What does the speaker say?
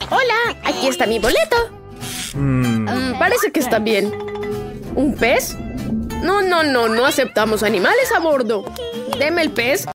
Hola, aquí está mi boleto. Parece que está bien. ¿Un pez? No aceptamos animales a bordo. Deme el pez.